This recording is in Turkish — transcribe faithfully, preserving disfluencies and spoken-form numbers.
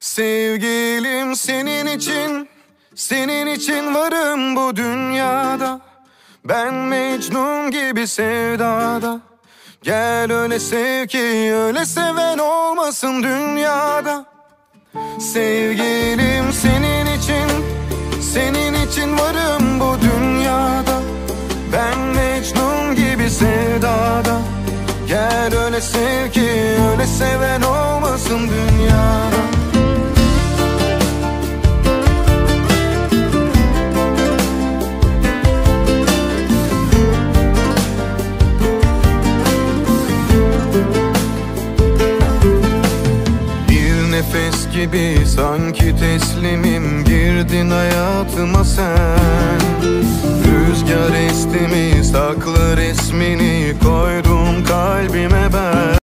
Sevgilim senin için, senin için varım bu dünyada. Ben Mecnun gibi sevdada. Gel öyle sev ki öyle seven olmasın dünyada. Sevgilim senin için, senin için varım bu dünyada. Ben Mecnun gibi sevdada. Gel öyle sev ki öyle seven olmasın dünyada. Nefes gibi sanki teslimim, girdin hayatıma sen. Rüzgar esti mi saklı resmini, koydum kalbime ben.